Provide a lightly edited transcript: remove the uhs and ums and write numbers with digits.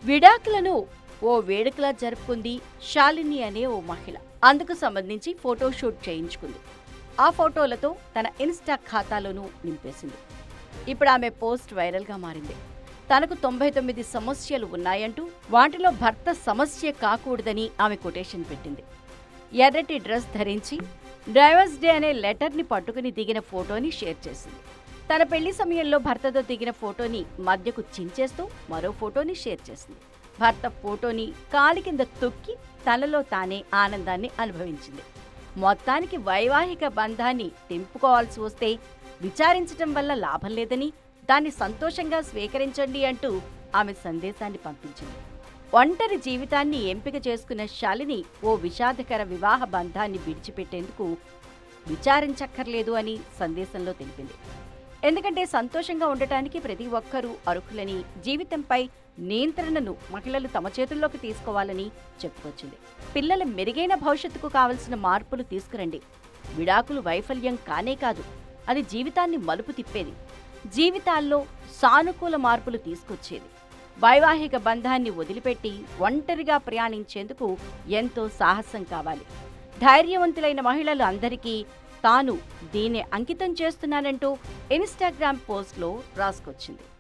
విడాకులను ఓ వేడుకలా జరుపుకుంది శాలిని అనే ఓ మహిళ. అందుకు సంబంధించి ఫోటోషూట్ చేయించుకుంది. ఆ ఫోటోలతో తన ఇన్స్టా ఖాతాలోనూ నింపేసింది. ఇప్పుడు ఆమె పోస్ట్ వైరల్గా మారింది. తనకు 99 సమస్యలు ఉన్నాయంటూ వాటిలో భర్త సమస్య కాకూడదని ఆమె కొటేషన్ పెట్టింది. ఎర్రటి డ్రెస్ ధరించి డ్రైవర్స్ డే అనే లెటర్ని పట్టుకుని దిగిన ఫోటోని షేర్ చేసింది. తన పెళ్లి సమయంలో భర్తతో దిగిన ఫోటోని మధ్యకు చించేస్తూ మరో ఫోటోని షేర్ చేసింది. భర్త ఫోటోని కాలి కింద తొక్కి తనలో తానే ఆనందాన్ని అనుభవించింది. మొత్తానికి వైవాహిక బంధాన్ని తెంపుకోవాల్సి వస్తే విచారించటం వల్ల లాభం లేదని, దాన్ని సంతోషంగా స్వీకరించండి అంటూ ఆమె సందేశాన్ని పంపించింది. ఒంటరి జీవితాన్ని ఎంపిక చేసుకున్న శాలిని ఓ విషాదకర వివాహ బంధాన్ని విడిచిపెట్టేందుకు విచారించక్కర్లేదు అని సందేశంలో తెలిపింది. ఎందుకంటే సంతోషంగా ఉండటానికి ప్రతి ఒక్కరూ అర్హులని, జీవితంపై నియంత్రణను మహిళలు తమ చేతుల్లోకి తీసుకోవాలని చెప్పుకొచ్చింది. పిల్లల మెరుగైన భవిష్యత్తుకు కావలసిన మార్పులు తీసుకురండి. విడాకులు వైఫల్యం కానే కాదు, అది జీవితాన్ని మలుపు తిప్పేది, జీవితాల్లో సానుకూల మార్పులు తీసుకొచ్చేది. వైవాహిక బంధాన్ని వదిలిపెట్టి ఒంటరిగా ప్రయాణించేందుకు ఎంతో సాహసం కావాలి. ధైర్యవంతులైన మహిళలు అందరికీ తాను దీన్ని అంకితం చేస్తున్నానంటూ ఇన్స్టాగ్రామ్ పోస్ట్లో రాసుకొచ్చింది.